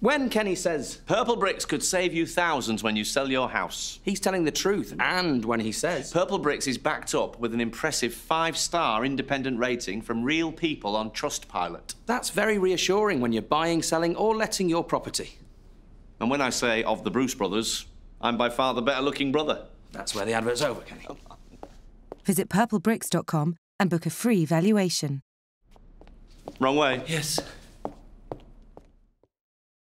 When Kenny says Purple Bricks could save you thousands when you sell your house. he's telling the truth, and when he says Purple Bricks is backed up with an impressive 5-star independent rating from real people on Trustpilot. that's very reassuring when you're buying, selling, or letting your property. And when I say of the Bruce brothers, I'm by far the better-looking brother. That's where the advert's over, Kenny. Visit purplebricks.com and book a free valuation. Wrong way. Yes.